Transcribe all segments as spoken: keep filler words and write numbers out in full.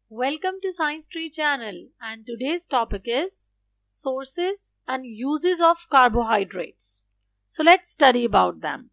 Welcome to Science Tree channel, and today's topic is sources and uses of carbohydrates. So let's study about them.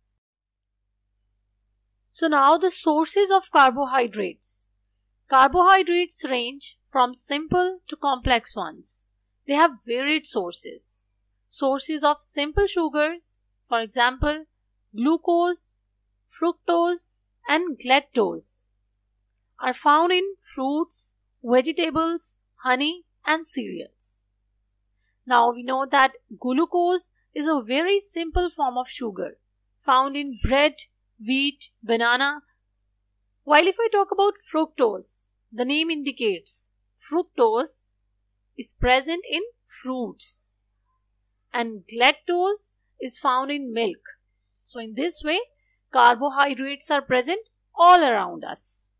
So now the sources of carbohydrates. Carbohydrates range from simple to complex ones. They have varied sources. Sources of simple sugars, for example, glucose, fructose, and galactose, are found in fruits, vegetables, honey, and cereals. Now we know that glucose is a very simple form of sugar found in bread, wheat, banana. While if I talk about fructose, the name indicates fructose is present in fruits and galactose is found in milk. So in this way, carbohydrates are present all around us.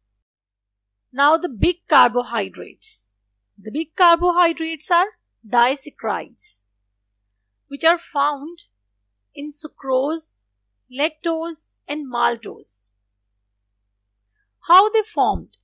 Now the big carbohydrates. The big carbohydrates are disaccharides, which are found in sucrose, lactose, and maltose. How they formed?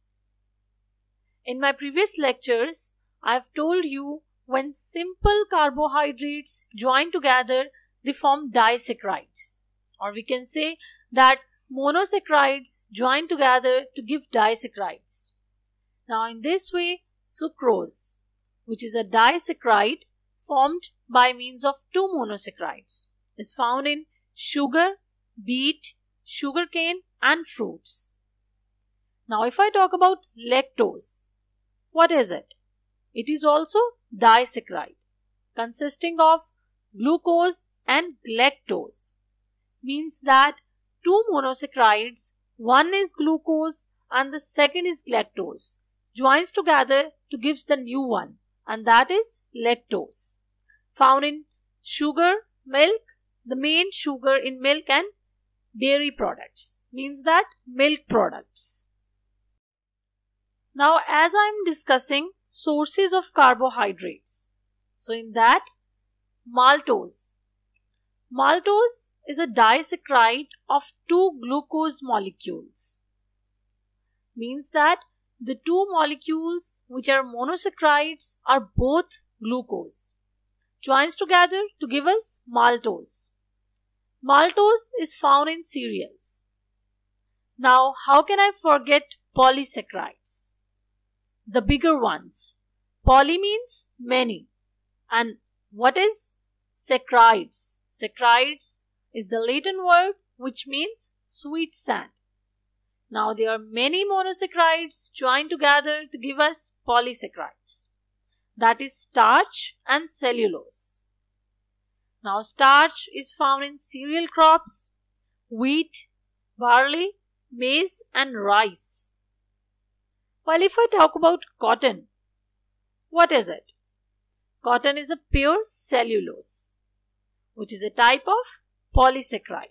In my previous lectures, I have told you when simple carbohydrates join together, they form disaccharides, or we can say that monosaccharides join together to give disaccharides. Now in this way, sucrose, which is a disaccharide formed by means of two monosaccharides, is found in sugar, beet, sugarcane, and fruits. Now if I talk about lactose, what is it? It is also disaccharide consisting of glucose and galactose. Means that two monosaccharides, one is glucose and the second is galactose, joins together to give the new one, and that is lactose, found in sugar, milk, the main sugar in milk, and dairy products, means that milk products. Now as I am discussing sources of carbohydrates, so in that maltose. Maltose is a disaccharide of two glucose molecules. Means that the two molecules which are monosaccharides are both glucose. Joins together to give us maltose. Maltose is found in cereals. Now how can I forget polysaccharides? The bigger ones. Poly means many. And what is saccharides? Saccharides is the Latin word which means sweet sand. Now there are many monosaccharides joined together to give us polysaccharides. That is starch and cellulose. Now starch is found in cereal crops, wheat, barley, maize, and rice. While if I talk about cotton, what is it? Cotton is a pure cellulose, which is a type of polysaccharide.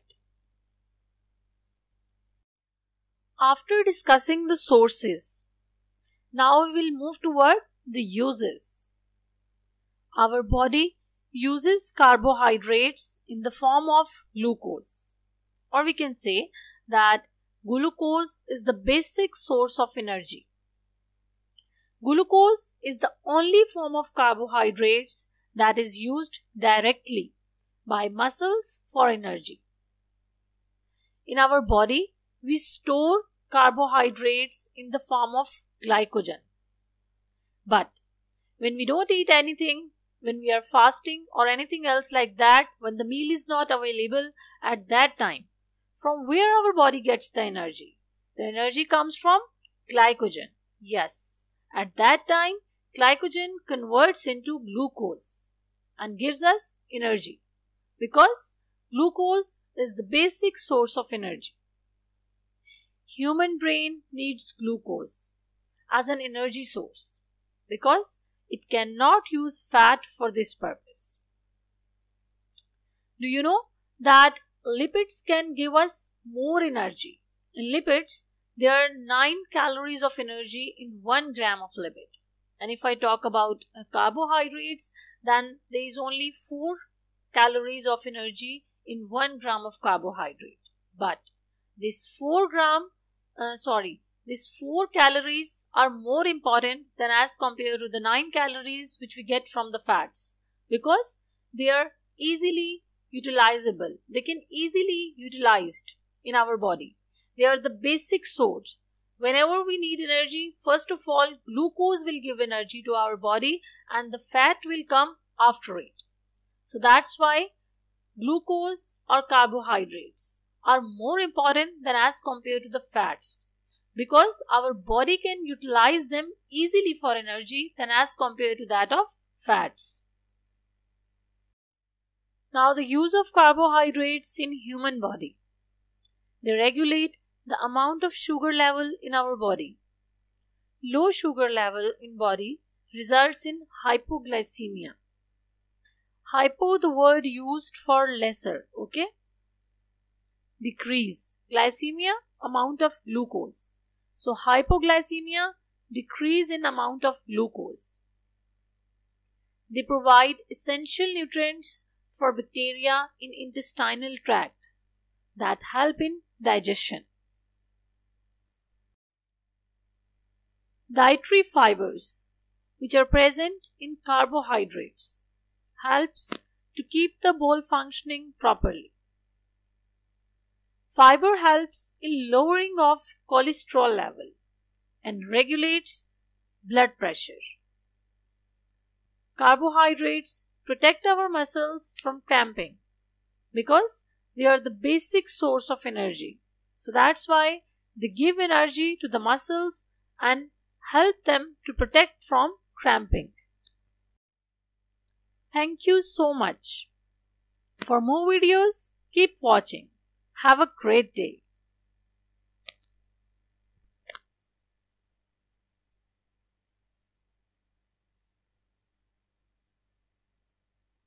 After discussing the sources, now we will move toward the uses. Our body uses carbohydrates in the form of glucose, or we can say that glucose is the basic source of energy. Glucose is the only form of carbohydrates that is used directly by muscles for energy. In our body, we store carbohydrates in the form of glycogen. But when we don't eat anything, when we are fasting or anything else like that, when the meal is not available at that time, from where our body gets the energy? The energy comes from glycogen. Yes, at that time, glycogen converts into glucose and gives us energy, because glucose is the basic source of energy. Human brain needs glucose as an energy source because it cannot use fat for this purpose. Do you know that lipids can give us more energy? In lipids, there are nine calories of energy in one gram of lipid. And if I talk about uh, carbohydrates, then there is only four calories of energy in one gram of carbohydrate. But this four gram, uh, sorry, these four calories are more important than as compared to the nine calories which we get from the fats, because they are easily utilizable. They can easily utilized in our body. They are the basic source. Whenever we need energy, first of all, glucose will give energy to our body and the fat will come after it. So that's why glucose or carbohydrates are more important than as compared to the fats, because our body can utilize them easily for energy than as compared to that of fats. Now, the use of carbohydrates in human body. They regulate the amount of sugar level in our body. Low sugar level in body results in hypoglycemia. Hypo, the word used for lesser, okay? Decrease. Glycemia, amount of glucose. So hypoglycemia, decrease in amount of glucose. They provide essential nutrients for bacteria in intestinal tract that help in digestion. Dietary fibers, which are present in carbohydrates, helps to keep the bowel functioning properly. Fiber helps in lowering of cholesterol level and regulates blood pressure. Carbohydrates protect our muscles from cramping because they are the basic source of energy. So that's why they give energy to the muscles and help them to protect from cramping. Thank you so much. For more videos, keep watching. Have a great day.